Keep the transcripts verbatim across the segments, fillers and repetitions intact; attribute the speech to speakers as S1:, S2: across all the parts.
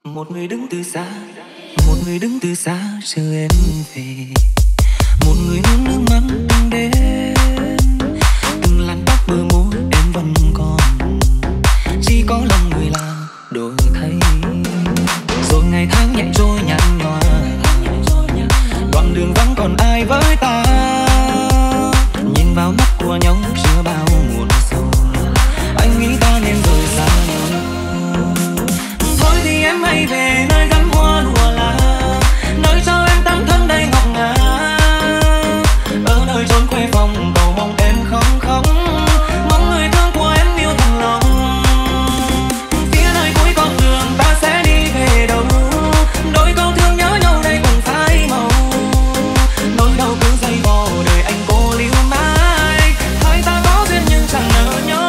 S1: Một người đứng từ xa, một người đứng từ xa chờ em về. Một người nuốt nước mắt từng đêm, từng làn tóc bờ môi em vẫn còn. Chỉ có lòng người là đổi thay. Rồi ngày tháng nhẹ trôi nhạt nhòa, đoạn đường vắng còn ai với ta. Nhìn vào mắt của nhau chưa bao muộn sâu, anh nghĩ ta nên rời xa nhau. Thôi thì em hãy về nơi gắn hoa lụa là, nơi cho em tắm thân đầy ngọt ngào. Ở nơi chốn quê phòng cầu mong em không khóc, mong người thương của em yêu thật lòng. Phía nơi cuối con đường ta sẽ đi về đâu, đôi câu thương nhớ nhau đây cùng phai màu. Nỗi đau cứ dây vò đời anh cô liêu mãi, hai ta có duyên nhưng chẳng nỡ nhau.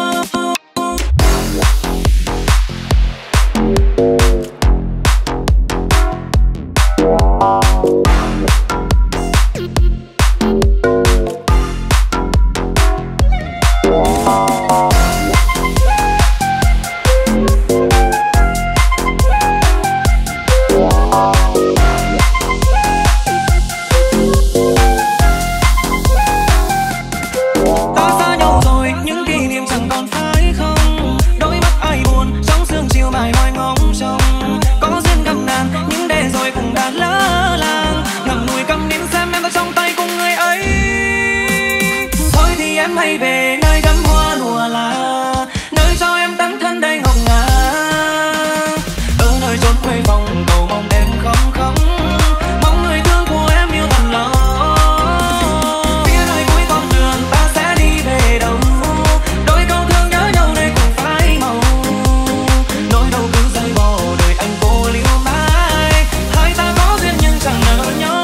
S1: Hãy về nơi gắn hoa lụa là, nơi cho em tắm thân đầy ngọt ngào. Ở nơi chốn quê phòng cầu mong em không khóc, mong người thương của em yêu thật lòng. Phía nơi cuối con đường ta sẽ đi về đâu, đôi câu thương nhớ nhau đây cùng phai màu. Nỗi đau cứ dây vò đời anh cô liêu mãi, hai ta có duyên nhưng chẳng nỡ nhau.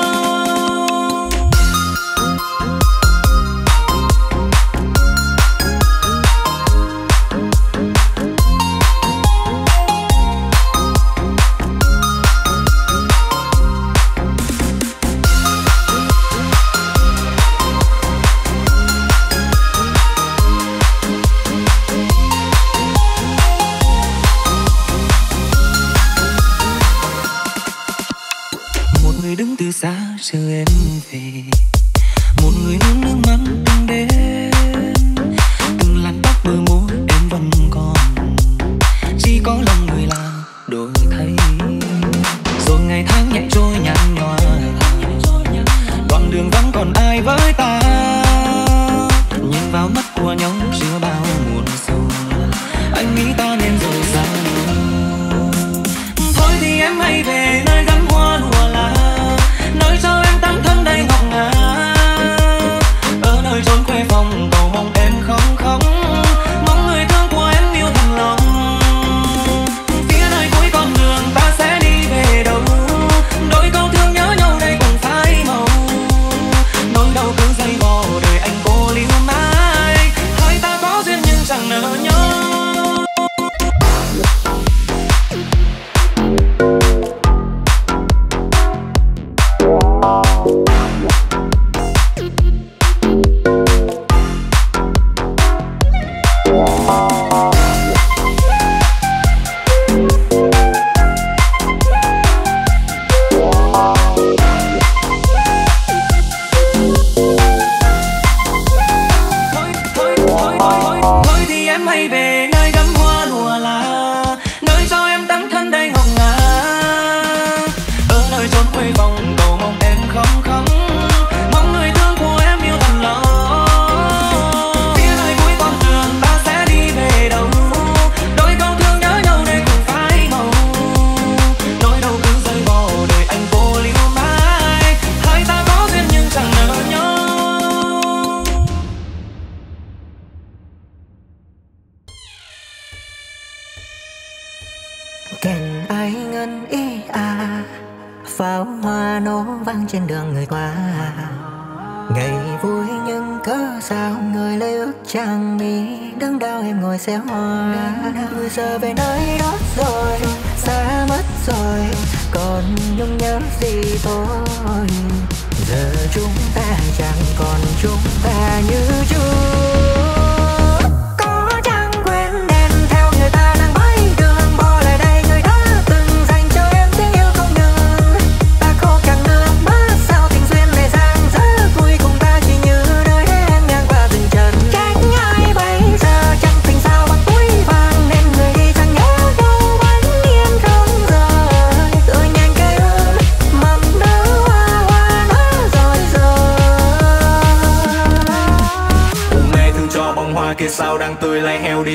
S1: Đứng từ xa chờ em về, một người nuốt nước mắt từng đêm, từng làn tóc bờ môi em vẫn còn. Chỉ có lòng người là đổi thay. Rồi ngày tháng nhẹ trôi nhạt nhòa, đoạn đường vắng còn ai với ta. Nhìn vào mắt của nhau chưa bao muộn sâu, anh nghĩ ta nên rời xa nhau. Thôi thì em hãy về nơi gắn hoa lụa là, nơi cho em tắm thân đầy ngọt ngào. Ở nơi chốn quê phòng cầu mong em không khóc, mong người thương của em yêu thật lòng. Phía nơi cuối con đường ta sẽ đi về đâu, đôi câu thương nhớ nhau đây cùng phai màu. Nỗi đau cứ dây vò đời anh cô liêu mãi, hai ta có duyên nhưng chẳng nỡ nhau. Hãy về nơi gắn hoa lụa là, nơi cho em tắm thân đầy ngọt ngào. Ở nơi chốn quê phòng cầu mong em không khóc, mong người thương của em yêu thật lòng. Phía nơi cuối con đường ta sẽ đi về đâu, đôi câu thương nhớ nhau đây cùng phai màu. Nỗi đau cứ dây vò đời anh cô liêu mãi, hai ta có duyên nhưng chẳng nỡ nhau.
S2: Kèn ai ngân ý à, pháo hoa nổ vang trên đường người qua. Ngày vui nhưng cớ sao người lấy ước trang mi, đớn đau em ngồi xé hoa. Người giờ về nơi đó rồi, xa mất rồi, còn nhung nhớ gì thôi. Giờ chúng ta chẳng còn chúng ta như trước. Có chăng quên đèn theo người ta đang bay đường, bỏ lại đây người đã từng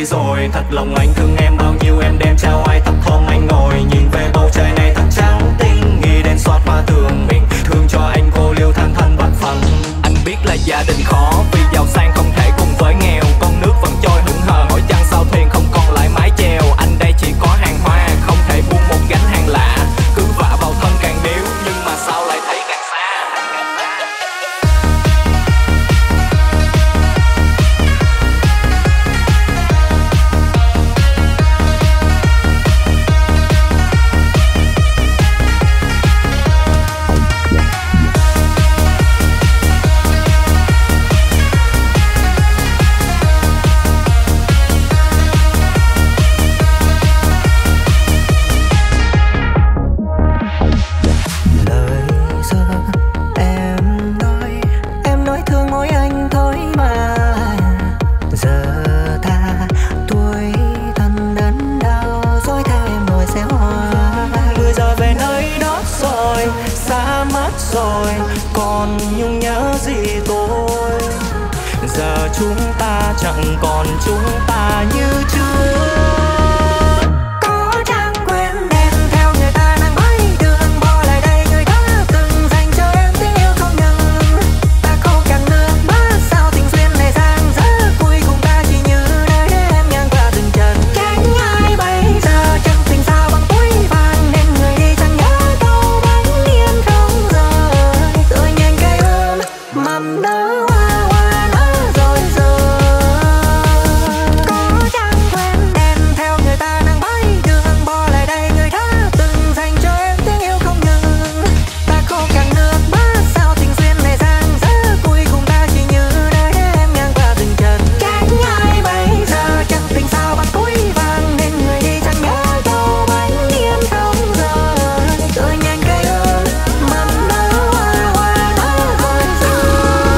S1: rồi. Thật lòng anh thương em bao nhiêu em đem trao ai thấp thỏm anh ngồi nhìn về bầu trời này thật trắng tinh. Nghĩ đến xót mà thương mình, thương cho anh cô liêu than thân bạc phẳng. Anh biết là gia đình khó vì giàu sang không thể cùng với nghèo. Con nước vẫn trôi hững hờ hỏi chăng sao thuyền không còn lại mái chèo. Anh đây chỉ có hàng hoa không thể buông một gánh hàng lạ. Cứ vạ vào thân càng níu nhưng mà sao lại thấy càng xa. Rồi còn nhung nhớ gì tôi. Giờ chúng ta chẳng còn chúng ta như trước.
S2: Có trăng quên đèn theo người ta đang bay đường bỏ lại đây người đã từng dành cho em tình yêu không ngừng. Ta khô cạn nước mắt sao tình duyên này sang rất cuối cùng ta chỉ như nơi em ngang qua từng trận. Cánh ai bây giờ chẳng tình sao bằng túi vàng nên người đi chẳng nhớ câu bánh yên không rời. Tôi nhanh cây ươm mầm nở hoa hoa nở rồi rồi. Có trăng quên đèn theo người ta đang bay đường bỏ lại đây người đã từng dành cho em tình yêu không ngừng. Ta khô cạn nước mắt sao tình duyên này sang rất cuối cùng ta chỉ như nơi em ngang qua từng trận. Cánh ai bây giờ chẳng tình sao bằng túi vàng nên người đi chẳng nhớ câu bánh yên không rời. Tôi nhanh cây ươm mầm nở hoa hoa nở rồi rồi.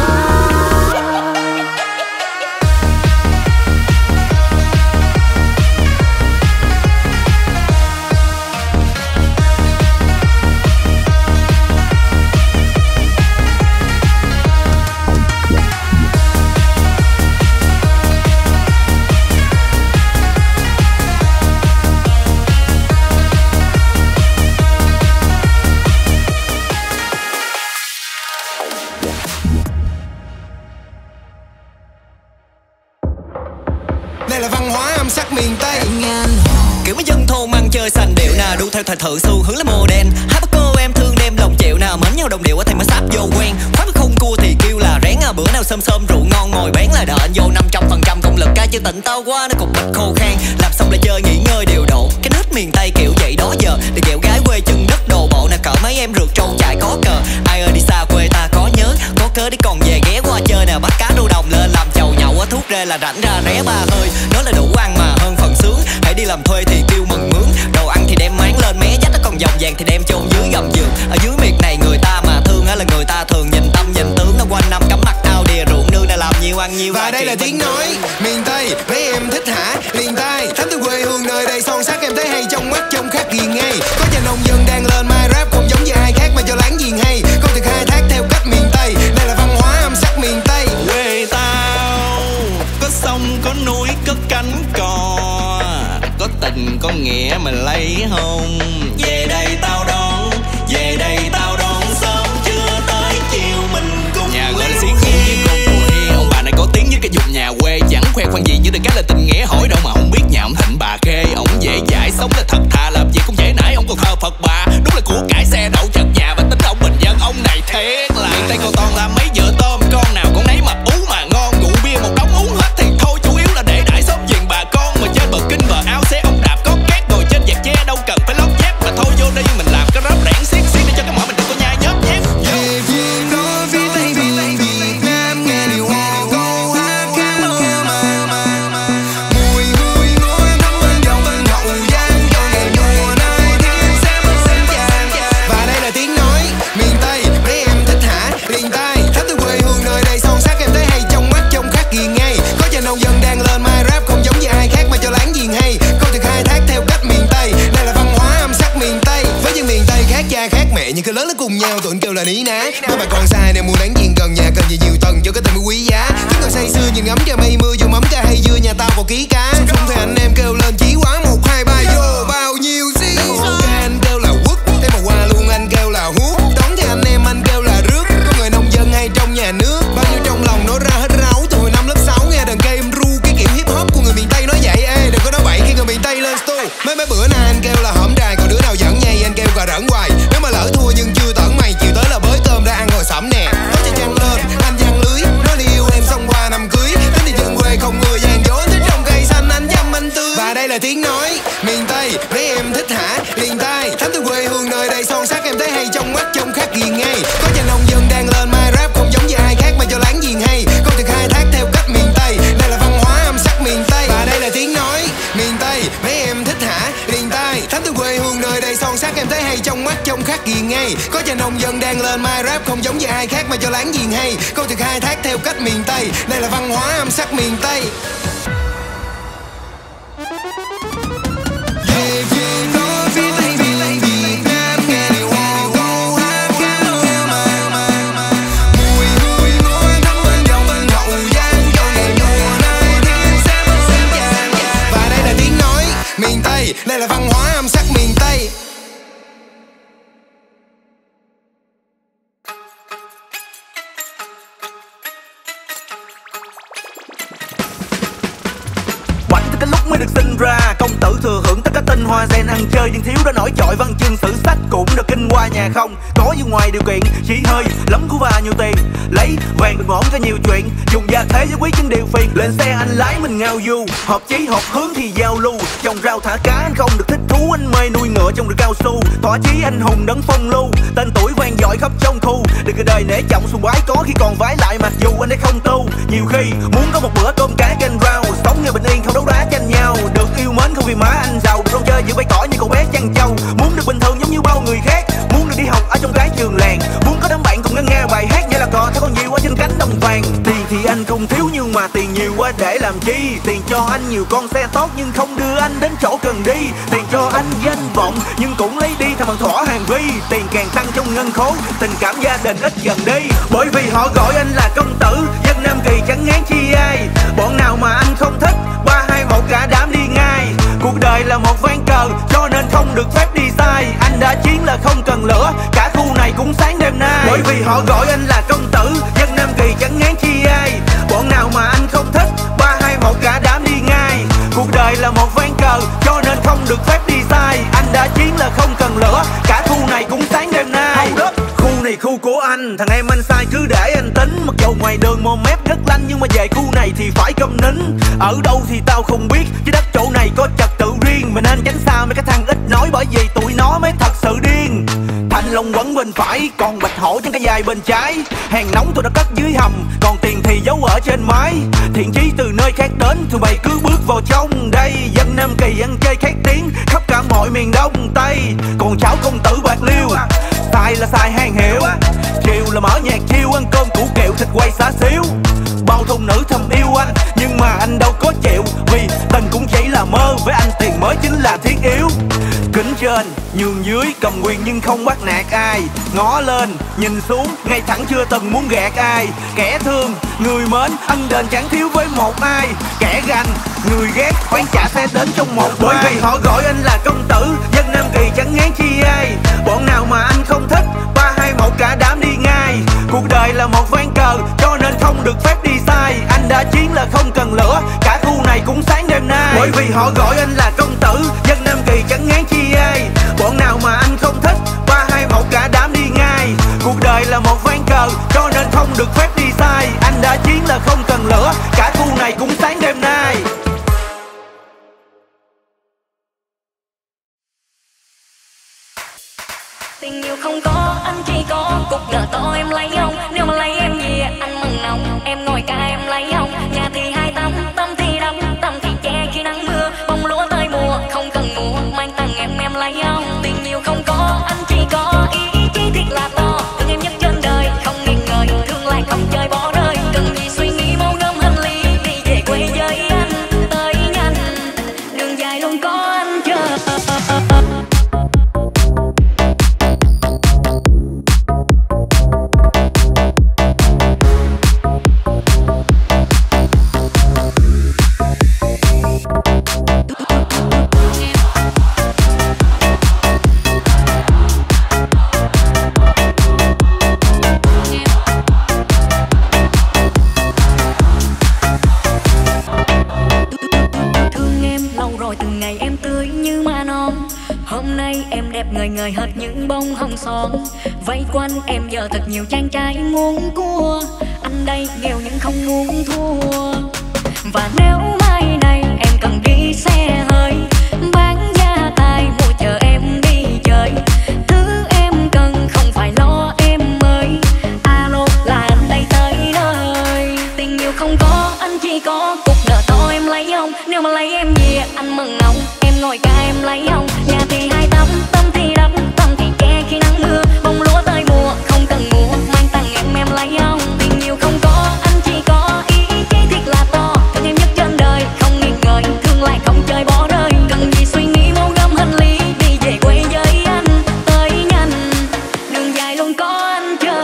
S3: Đây là văn hóa âm sắc miền Tây.
S4: Kiểu mấy dân thôn ăn chơi sành điệu nè, đu theo thời thượng xu hướng là mô đen. Hai bác cô em thương đem lòng chịu nè, mến nhau đồng điệu ở thành mới sắp vô quen. Khóa với không cua thì kêu là rén à, bữa nào xôm xôm rượu ngon ngồi bén là đợi anh vô năm trăm phần trăm công lực ca chưa tỉnh tao quá nó cục bịch khô khan. Làm xong lại chơi nghỉ ngơi điều độ, cái nết miền Tây kiểu vậy đó giờ. Để ghẹo gái quê chân đất đồ bộ nè, cỡ mấy em rượt trâu chạy có cờ. Ai ơi đi xa quê ta có nhớ, có cớ đi còn về ghé qua chơi nè, bắt cá đu đồng lên làm chầu nhậu á, thuốc rê là rảnh ra ré ba hơi. Nói là đủ ăn mà hơn phần sướng, hãy đi làm thuê thì kêu mừng mướn. Đồ ăn thì đem máng lên mé dách, nó còn vòng vàng thì đem chôn dưới gầm giường. Ở dưới miệt này người ta mà thương á là người ta thường nhìn tâm nhìn tướng. Nó quanh năm cắm mặt ao đìa ruộng nương, là làm nhiều ăn nhiều.
S3: Và đây là tiếng nói miền Tây, mấy em thích hả? Liền tai thắm từ quê hương nơi đây son sắc em thấy hay trong mắt trong khắc ghiền ngay. Có nhà nông dân đang lên mai rap không giống như ai khác mà cho láng giềng hay. Không được khai thác theo cách miền Tây, đây là văn hóa âm sắc miền Tây.
S5: Quê tao có sông có núi có cánh cò, có tình có nghĩa mà lấy hôn. Về đây tao đón, về đây tao đón sớm chưa tới chiều mình cùng nhà gọi là xiết hương với con phù hi. Ông bà này có tiếng với cái vùng nhà quê, chẳng khoe khoang gì như được cái là tình nghĩa hỏi đâu mà không biết nhà ông Thịnh bà Khê. Ông dễ dãi sống là thật thà, làm gì cũng dễ nãi ông còn thờ Phật bà. Đúng là của cải xe đậu chật nhà và tính ông bình dân ông này thiệt là. Miền Tây còn toàn làm mấy vợ tôm, con nào con nấy mập ú mà ngon. Rượu bia một đống uống hết thì thôi, chủ yếu là để đãi xóm giềng bà con. Mà trên bờ kinh bờ ao xe ông đạp có két, ngồi trên vạt che đâu cần phải lót dép. Mà thôi vô đây mình làm cái rap rẽn xiết xiết để cho cái mỏ mình đừng có nhai nhớp nhép.
S3: Về phương đó phía Tây miền Việt Nam nghe điều hò câu hát ca mơ mà. Mùi hương ngôi thắm bên dòng nhậu da những cái lớn nó cùng nhau tụi anh kêu là ní ná. Mấy bà còn sai nè, mua đáng diện gần nhà cần gì nhiều tầng cho cái tên mới quý giá. Cứ ngồi say sưa nhìn ngắm cha mây mưa vô mắm ca hay dưa, nhà tao vào ký cá. Xung xung thì anh em kêu lên chí quá một hai ba vô bao nhiêu xí. Ok anh kêu là quất, thế mà qua luôn anh kêu là hút. Đóng thì anh em anh kêu là rước, có người nông dân hay trong nhà nước. Bao nhiêu trong lòng nói ra hết ráo, từ hồi năm lớp sáu nghe đàn cây em ru cái kiểu hip hop của người miền Tây nói vậy. Ê đừng có nói bậy khi người miền Tây lên stu. Mấy mấy bữa nay anh kêu là hổm đài, còn đứa nào dẫn nhây anh kêu cà rỡn hoài. Nếu mà lỡ thua nhưng chưa tởn mày, chiều tới là bới cơm ra ăn hồi sẩm nè. Có cho chăn lên anh giăng lưới, nói đi yêu em xong qua năm cưới. Tính đi dân quê không người gian dối, thích trong cây xanh anh chăm anh tươi. Và đây là tiếng nói miền Tây, mấy em thích hả liền tai. Thắm từ quê hương nơi đây son sắc em thấy hay trong mắt trong khác ghiền ngay. Có nhà nông dân đang lên mai rap không giống như ai khác mà cho láng giềng hay. Câu từ khai thác theo cách miền Tây, đây là văn hóa âm sắc miền Tây. Và đây là tiếng nói miền Tây, mấy em thích hả liền tai. Thắm từ quê hương nơi đây son sắc em thấy hay trong mắt trong khác ghiền ngay. Có nhà nông dân đang lên mai rap không giống như ai khác mà cho láng giềng hay. Câu từ khai thác theo cách miền Tây, đây là văn hóa âm sắc miền Tây. Yeah, yeah, nói phía Tây miền Việt Nam nghe điều hò câu hát kéo mà mùi hương ngôi thắm bên dòng hậu giang cho ngày mùa nay thiên sẽ mất xanh vàng. Và đây là tiếng nói miền Tây, đây là văn hóa âm sắc miền Tây.
S6: Cái lúc mới được sinh ra, công tử thừa hưởng tất cả tinh hoa gen ăn chơi, nhưng thiếu đã nổi trội văn chương sử sách cũng được kinh qua nhà không. Có như ngoài điều kiện chỉ hơi lắm của và nhiều tiền, lấy vàng được mỏng cho nhiều chuyện, dùng gia thế với quý chính điều phiền. Lên xe anh lái mình ngao du, hợp chí hợp hướng thì giao lưu, trồng rau thả cá anh không được thích thú, anh mê nuôi ngựa trong được cao su. Thỏa chí anh hùng đấng phong lưu, tên tuổi vang dội khắp trong khu, được cái đời nể trọng sùng bái có khi còn vái lại mặc dù anh ấy không tu. Nhiều khi muốn có một bữa cơm cá canh rau, sống nghe bình yên không đấu đá tranh nhau, được yêu mến không vì má anh giàu, được không chơi giữ bày tỏ như cậu bé chăn trâu. Muốn được bình thường giống như bao người khác, muốn được đi học ở trong cái trường làng, muốn có đám bạn cùng ngân nghe bài hát như là cò theo con nhiều ở trên cánh đồng vàng. Tiền thì anh không thiếu nhưng mà tiền nhiều quá để làm chi, tiền cho anh nhiều con xe tốt nhưng không đưa anh đến chỗ cần đi, tiền cho anh danh vọng nhưng cũng lấy đi thằng bằng thỏa hàng vi. Tiền càng tăng trong ngân khố, tình cảm gia đình ít dần đi, bởi vì họ gọi anh là công tử dân Nam Kỳ chẳng ngán chi ai. Bọn nào mà anh không thích, ba hai một cả đám đi ngay. Cuộc đời là một ván cờ cho nên không được phép đi sai, anh đã chiến là không cần lửa, cả khu này cũng sáng đêm nay. Bởi vì họ gọi anh là công tử dân Nam Kỳ chẳng ngán chi ai. Bọn nào mà anh không thích, ba hai một cả đám đi ngay. Cuộc đời là một ván cờ cho nên không được phép đi sai, anh đã chiến là không cần lửa, cả khu này cũng sáng đêm nay. Khu này khu của anh, thằng em anh sai cứ để anh tính. Mặc dầu ngoài đường mồm mép rất lanh nhưng mà về khu này thì phải câm nín. Ở đâu thì tao không biết, chứ đất chỗ này có trật tự riêng, mình nên tránh xa mấy cái thằng ít nói, bởi vì tụi nó mới thật sự điên. Thanh long quấn bên phải, còn bạch hổ trên cái dài bên trái. Hàng nóng tôi đã cất dưới hầm, còn tiền thì giấu ở trên mái. Thiện chí từ nơi khác đến, tụi bay cứ bước vào trong đây. Dân Nam Kỳ ăn chơi khác tiếng, khắp cả mọi miền Đông Tây. Còn cháu công tử bạc liêu, sai là sai hàng hiệu. Chiều là mở nhạc chiêu, ăn cơm củ kiệu thịt quay xá xíu. Bao thùng nữ thầm yêu anh, nhưng mà anh đâu có chịu, vì tình cũng chỉ là mơ, với anh tiền mới chính là thiết yếu. Kính trên, nhường dưới, cầm quyền nhưng không bắt nạt ai. Ngó lên, nhìn xuống, ngay thẳng chưa từng muốn gạt ai. Kẻ thương, người mến, anh đền chẳng thiếu với một ai. Kẻ ganh, người ghét, oán trả sẽ đến trong một. Bởi vì họ gọi anh là công tử dân Nam Kỳ chẳng ngán chi ai. Bọn nào mà anh không thích, ba hai một cả đám đi ngay. Cuộc đời là một ván cờ cho nên không được phép đi sai, anh đã chiến là không cần lửa, cả khu này cũng sáng đêm nay. Bởi vì họ gọi anh là công tử dân Nam Kỳ chẳng ngán chi ai. Bọn nào mà anh không thích, ba hai một cả đám đi ngay. Cuộc đời là một ván cờ cho nên không được phép đi sai, anh đã chiến là không cần lửa, cả khu này cũng sáng đêm nay.
S7: Tình yêu không có, anh chỉ có cục nợ to em lấy không? Nếu mà lấy em về anh mừng nồng, em ngồi ca em lấy không? Nhà thì hai tâm, tâm thì đâm, tâm thì che khi nắng mưa. Bông lúa tới mùa, không cần mua, mang tặng em em lấy không? Tình yêu không có, anh chỉ có ý chí thiệt là to. Thương em nhất trên đời, không nghi ngờ, thương lại không chơi bỏ rơi. Cần gì suy nghĩ mau gom hành lý, đi về quê với anh, tới nhanh. Đường dài luôn có anh chờ. Hôm nay em đẹp ngời ngời hết những bông hồng son. Vây quanh em giờ thật nhiều chàng trai muốn cua. Anh đây nghèo nhưng không muốn thua. Và nếu mai này em cần đi xe hơi, bán gia tài mua chờ em đi chơi. Thứ em cần không phải lo em ơi. Alo là anh đây tới nơi. Tình yêu không có, anh chỉ có cuộc nợ to em lấy không? Nếu mà lấy em về anh mừng không? Em ngồi ca em lấy không? Nhà thì hai tắm, tâm thì đắp, tâm thì che khi nắng mưa. Bông lúa tới mùa, không cần mua, mang tặng em em lấy không? Tình yêu không có, anh chỉ có ý chí thiệt là to. Thương em nhất trên đời, không nghi ngờ, thương lại không chơi bỏ rơi. Cần gì suy nghĩ mau gom hành lý, đi về quê với anh, tới nhanh, đường dài luôn có anh chờ.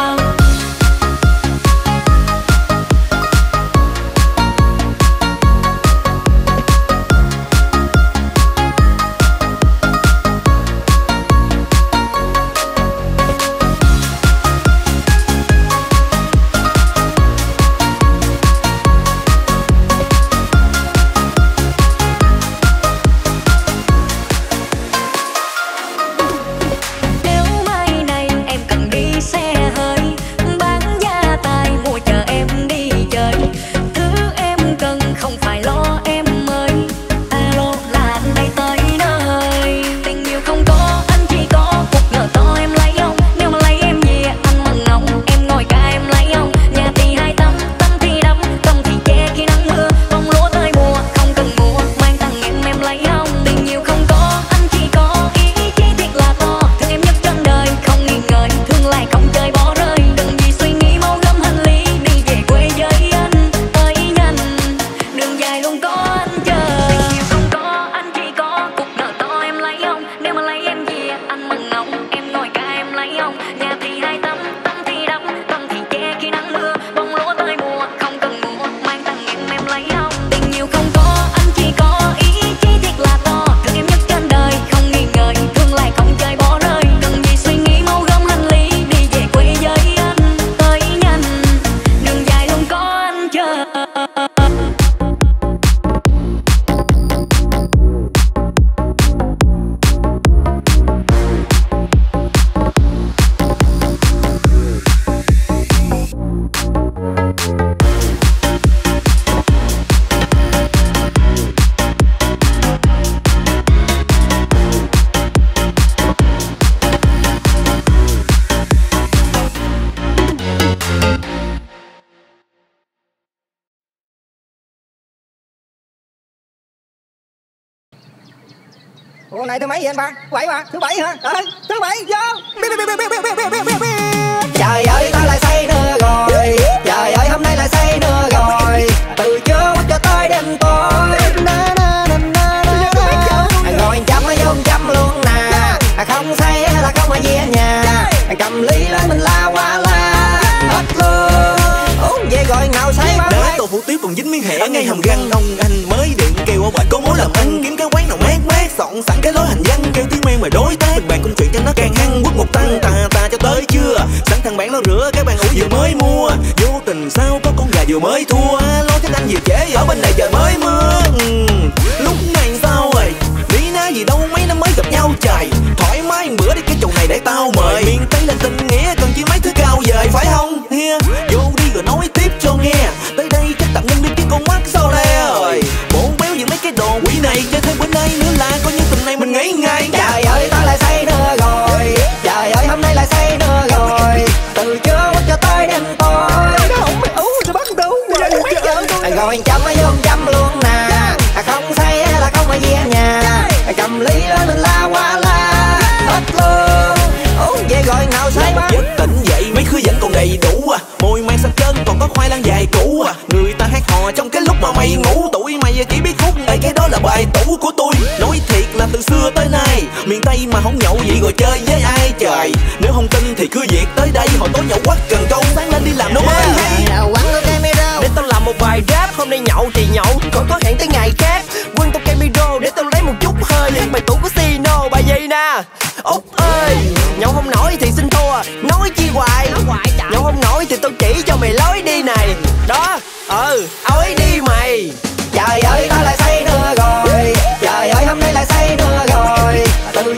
S2: Ủa hôm nay thứ mấy vậy anh ba? Thứ bảy mà, thứ bảy hả? Trời thứ bảy vô. Trời ơi tao lại say nữa rồi. Trời ơi hôm nay lại say nữa rồi. Từ trưa cho tới đêm tối. Ngồi chăm nó vô chăm luôn nè. Không say là không ở gì ở nhà. Cầm ly lên mình la qua la. Hết luôn. Uống về gọi nào say quá.
S6: Đá tô hủ tiếu còn dính miếng hẻ ở ngay hầm răng. Ông anh mới điện kêu ở ngoài có mối làm ăn. Kiếm cái quán nào mát mát soạn sẵn cái lối hành văn. Kêu tiếng men mà đối tác đừng bàn công chuyện cho nó càng hăng. Quất một tăng tà tà cho tới chưa. Sẵn thằng bạn lo rửa cái bàn ủ vừa mới mua. Vô tình sao có con gà vừa mới thua. Lối thích anh vừa trễ ở bên này trời mới mưa. ừ. Lúc này sao rồi đi ná gì đâu mấy năm mới gặp nhau trời. Thoải mái bữa đi cái chầu này để tao mời. Miền Tây là tình nghĩa còn chi mấy thứ cao vời phải không? Yeah. Vô đi rồi nói tiếp cho nghe. Tới đây chắc tạm ngưng đi cái con mắt sao rồi. Bộn béo với mấy cái đồ quỷ này. Chơi thêm bữa nay nữa là coi như tuần này mình nghỉ ngay.
S2: Trời ơi tao lại say nữa rồi. Trời ơi hôm nay lại say nữa rồi. Từ trưa cho tới đêm tối. Rồi bắt đầu ngồi chăm nó vô chăm luôn nè. Không say là không ở gì ở nhà. Cầm ly lên mình la qua la. Hết luôn. Uống về gọi nào say quá.
S6: Giấc tỉnh dậy mấy khứa vẫn còn đầy đủ à. Môi mang sắc chân còn có khoai lang dài cũ à. Người ta hát hò trong cái lúc mà mày ngủ. Tuổi mày chỉ biết khúc này cái đó là bài tủ của tôi. Nói thiệt là từ xưa tới nay miền Tây mà không nhậu vậy rồi chơi với ai trời. Nếu không tin thì cứ việc tới đây. Hồi tối nhậu quắc cần câu sáng lên đi làm đâu mới hay.
S8: Để tao làm một bài rap. Hôm nay nhậu thì nhậu còn có hẹn tới ngày khác. Quân tao cây micro để tao lấy một chút hơi. Bài tủ của Sino bài gì nè. Út ơi nhậu không nổi thì xin thua. Nói chi hoài nhậu không nổi thì tao chỉ cho mày lối đi này. Đó ừ ối đi mày.
S2: Trời ơi tao lại say nữa rồi. Trời ơi hôm nay lại say nữa rồi. Từ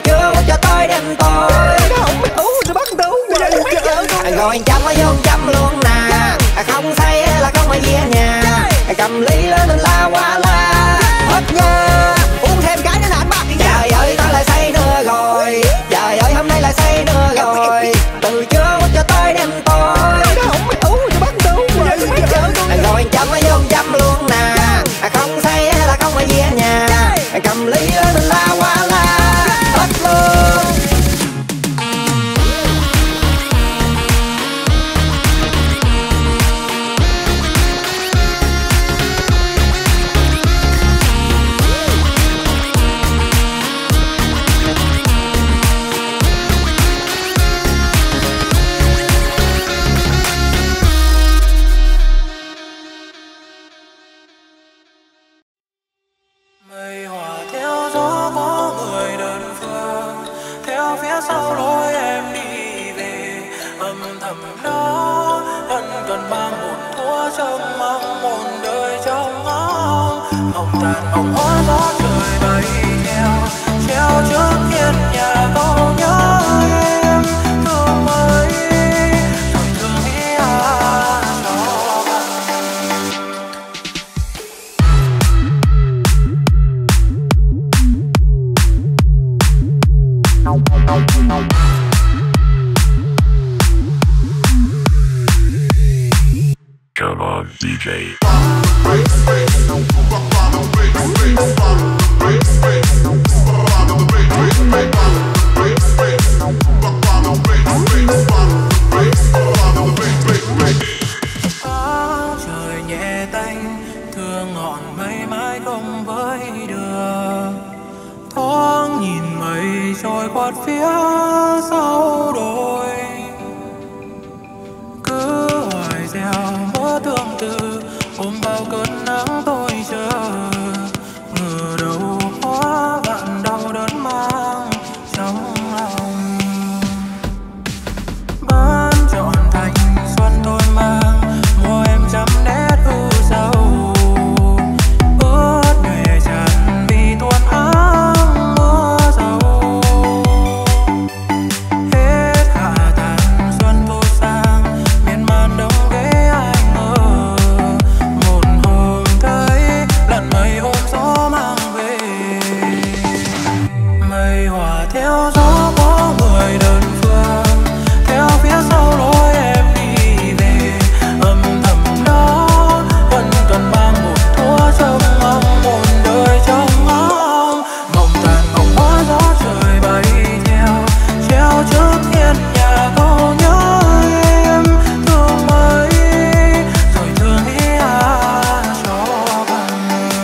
S9: theo phía sau lối em đi về. Âm thầm đó ân cần mang một thuở trong mong một đời trong ngóng. Mộng tàn mộng hóa gió trời bay theo treo trước hiên nhà câu nhớ em thương mấy rồi thương ý à cho bằng.
S10: Come on, đê gi.
S9: Trời nhẹ tanh thương ngọn mây mãi không với được. Thoáng nhìn mây trôi qua phía sau đồi, cứ hoài gieo mơ tương tư ôm bao cơn nắng tôi chờ. Ngờ đâu hóa vạn đau đớn mang trong lòng. Bán trọn thành xuân tôi mang mùa em chấm nét ưu sầu. Ướt nhòe tràn vì tuôn áng mưa dầu. Hết hạ tàn xuân thu sang miên man đông ghế ai ngờ. Một hôm thấy lặn mây ôm gió mang về. Mây hòa theo gió có người đơn phương theo phía sau lối em đi về. Âm thầm đó vẫn cần mang một thuở trong mong một đời trong ngóng. Mộng tàn mộng hóa gió trời bay theo treo trước hiên nhà câu nhớ em thương mấy rồi thương ý à cho bằng.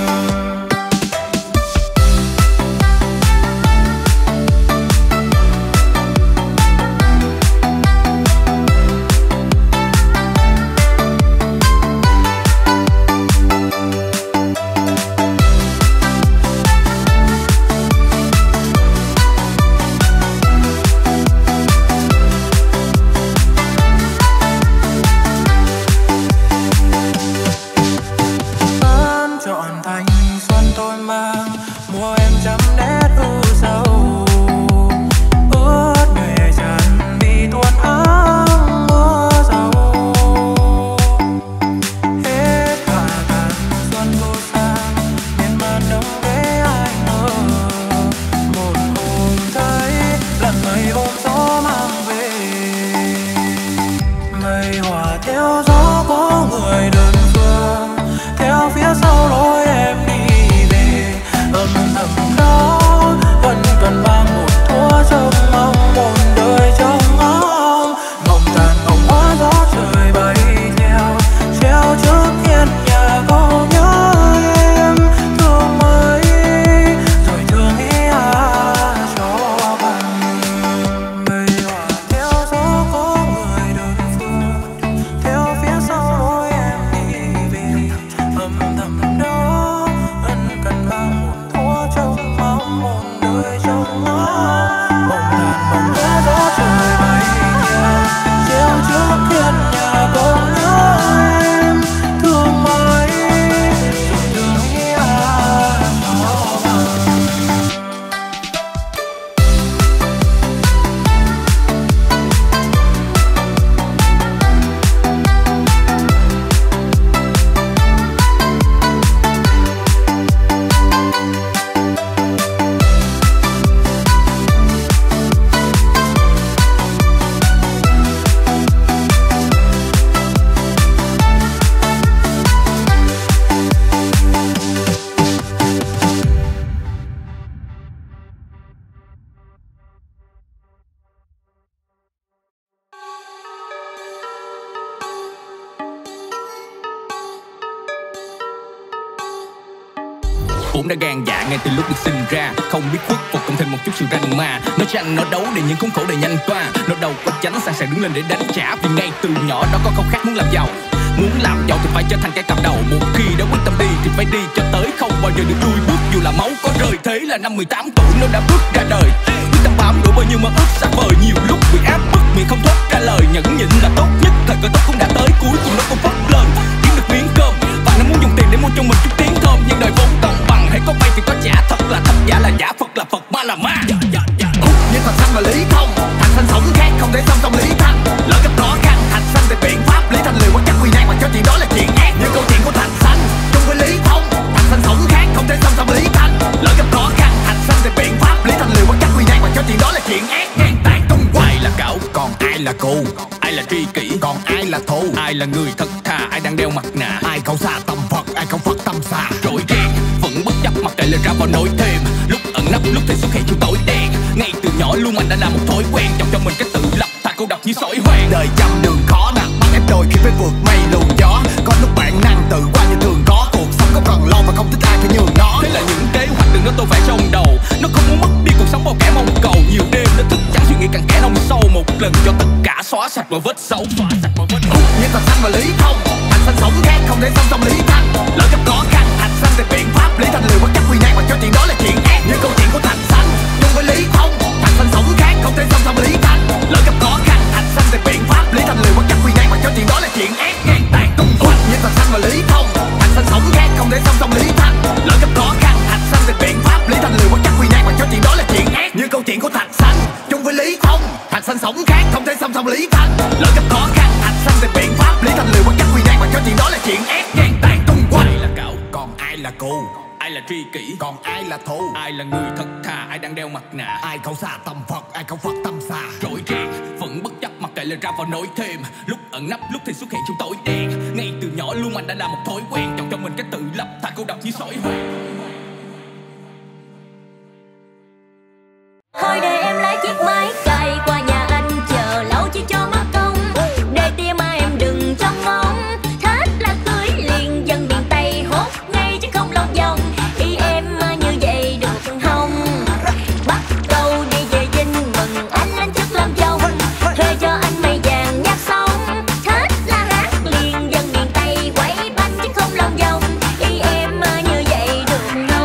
S9: Bán trọn thành xuân tôi mang mùa em chấm nét ưu sầu. Ướt nhòe tràn vì tuôn áng mưa dầu. Hết hạ tàn xuân thu sang miên man đông ghế ai ngờ. Một hôm thấy lặn mây ôm gió mang về. Mây hòa theo gió có người đơn phương theo phía sau lối em đi về. Âm thầm đó vẫn cần mang một thuở trong mong một đời trong ngóng. Mộng tàn mộng hóa gió trời bay theo treo trước hiên nhà câu nhớ em thương mấy rồi thương ý à cho bằng. Mây hòa theo gió có người đơn phương theo phía sau lối em đi về. Âm thầm đó vẫn cần mang một thuở trong mong một đời trong ngóng. Mộng tàn mộng hóa gió trời bay theo treo trước hiên nhà câu nhớ em thương mấy rồi thương ý à cho bằng.
S5: Vốn đã gan dạ ngay từ lúc được sinh ra, không biết khuất phục cộng thêm một chút sự ranh mà. Nó tranh nó đấu để những khốn khổ đầy nhanh toa, nó đâu có tránh sẵn sàng đứng lên để đánh trả. Vì ngay từ nhỏ đó có không khát muốn làm giàu, muốn làm giàu thì phải trở thành cái cầm đầu. Một khi đã quyết tâm đi thì phải đi cho tới, không bao giờ được lùi bước dù là máu có rời. Thế là năm mười tám tuổi nó đã bước ra đời, quyết tâm bám đuổi bao nhiêu mơ ước
S11: nhân thật xanh và lý thông. Thạch xanh sống khác không thể song song lý thanh. Lỡ gặp khó khăn thạch xanh tìm biện pháp. Lý thanh liều bất chấp quy nan mà cho chuyện đó là chuyện ác. Như câu chuyện của thạch xanh chung với lý thông. Thạch xanh sống khác không thể song song lý thanh. Lỡ gặp khó khăn thạch xanh tìm biện pháp. Lý thanh liều bất chấp quy nan mà cho chuyện đó là chuyện ác. Ngang tàn tung hoành.
S5: Ai là cẩu còn ai là cù, ai là tri kỷ còn ai là thù, ai là người thật thà ai đang đeo mặt nạ,
S11: ai cầu xa tâm Phật ai không Phật tâm xa.
S5: trội ràng vẫn bất chấp mặc kệ lời ra vào nỗi thêm. Lúc ẩn nấp lúc thì xuất hiện trong tối đen. Ngay từ nhỏ luôn anh đã là một thói quen chọc cho mình cái tự lập thà cô độc như sỏi hoang.
S11: Đời trăm đường khó nè bắt ép đôi khi phải vượt mây luồn gió. Có lúc bạn năng tự qua như thường có. Cuộc sống có cần lo mà không thích ai phải nhường nó.
S5: Thế là những kế hoạch đừng nó tôi phải trong đầu. Nó không muốn mất đi cuộc sống bao kẻ mong cầu. Nhiều đêm nó thức trắng suy nghĩ càng kẻ nông sâu. Một lần cho tất cả xóa sạch mọi vết xấu. Xóa sạch mọi vết xấu.
S11: Nhân thật xanh và lý thông. Thạch xanh sống khác không thể song song lý thanh. Lỡ gặp khó khăn thạch xanh tìm biện pháp. Lý thanh liều bất chấp quy nan mà cho chuyện đó là chuyện ác. Như câu chuyện của thạch xanh chung với lý thông. Thạch xanh sống khác không thể song song lý thanh. Lỡ gặp khó khăn thạch xanh tìm biện pháp. Lý thanh liều bất chấp quy nan mà cho chuyện đó là chuyện ác. Ngang tàn tung hoành. Nhân thật xanh và lý thông. Thạch xanh sống khác không thể song song lý thanh. Lỡ gặp khó khăn thạch xanh tìm biện pháp. Lý thanh liều bất chấp quy nan mà cho chuyện đó là chuyện ác. Như câu chuyện của thạch xanh chung với lý thông. Thạch xanh sống khác không thể song song lý thanh. Lỡ gặp khó khăn thạch xanh tìm biện pháp. Lý thanh liều bất chấp quy nan mà cho chuyện đó là chuyện ác. Ngang tàn tung hoành.
S5: Ai là cẩu còn ai là cù, ai là tri kỷ còn ai là thù, ai là người thật thà ai đang đeo mặt nạ,
S11: ai cầu xa tâm Phật ai không Phật tâm xa.
S5: trội ràng vẫn bất chấp mặc kệ lời ra vào nỗi thêm. Lúc ẩn nấp lúc thì xuất hiện trong tối đen. Ngay từ nhỏ luôn anh đã là một thói quen chọc cho mình cái tự lập thà cô độc như sỏi hoang.
S7: Thôi để em lái chiếc máy cày qua nhà anh chờ lâu chỉ cho mất công. Để tia mà em đừng trông ngóng. Thích là cưới liền dân miền Tây hốt ngay chứ không lòng vòng. Ý em như vậy được không? Bắt đầu đi về Vinh mừng anh lên chức làm chồng. Thuê cho anh mây vàng nhạc sống. Thích là hát liền dân miền Tây quay bánh chứ không lòng vòng. Ý em như vậy được không?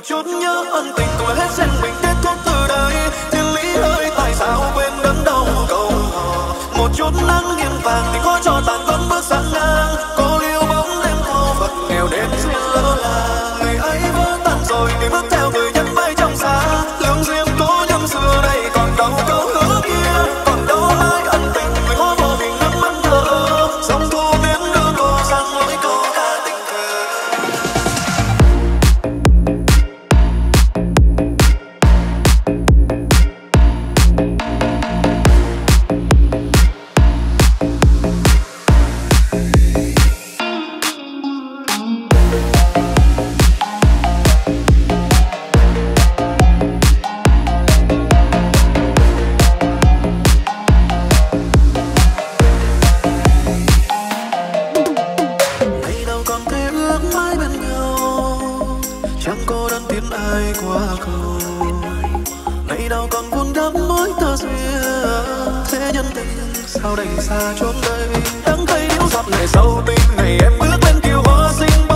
S9: chút nhớ ân tình cũng là hết duyên mình kết thúc từ đây. Thiên lý ơi tại sao quên đớn đau cầu hò, một chút nắng nghiêng vàng thì có cho tàn vẫn bước sang ngang. Cô liêu bóng đêm cô phật nghèo đến duyên lỡ là người ấy vỡ tan rồi thì bước theo người nhân bay trong xa. Lương duyên cố nhân xưa đây còn đâu câu hứa kia, còn đâu ai ân tình người hoa vô hình nước mắt thở. Dòng thu biến đưa cô sang lối câu ca tình thơ. Sao đành xa chốn đây đắng cay níu giọt lệ sâu tình ngày em bước lên kiều hoa xinh.